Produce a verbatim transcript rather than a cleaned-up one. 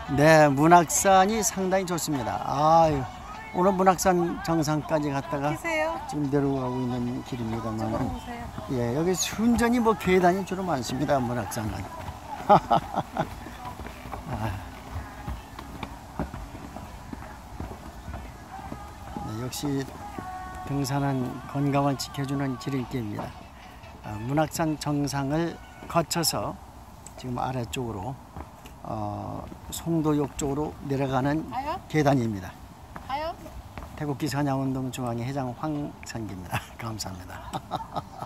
네, 문학산이 상당히 좋습니다. 아유, 오늘 문학산 정상까지 갔다가 계세요? 지금 내려가고 있는 길입니다만, 오세요. 예, 여기 순전히 뭐 계단이 주로 많습니다. 문학산은. 아, 네, 역시 등산은 건강을 지켜주는 지름길입니다. 아, 문학산 정상을 거쳐서 지금 아래쪽으로 어, 송도역 쪽으로 내려가는 가요? 계단입니다. 가요? 태국기 선양운동 중앙회 회장 황상기입니다. 감사합니다.